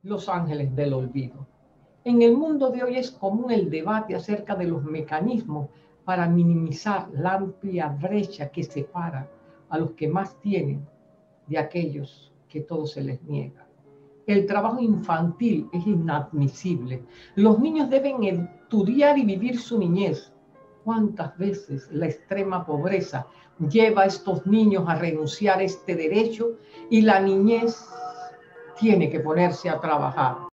los ángeles del olvido. En el mundo de hoy es común el debate acerca de los mecanismos para minimizar la amplia brecha que separa a los que más tienen de aquellos que todo se les niega. El trabajo infantil es inadmisible. Los niños deben estudiar y vivir su niñez. ¿Cuántas veces la extrema pobreza lleva a estos niños a renunciar a este derecho y la niñez tiene que ponerse a trabajar?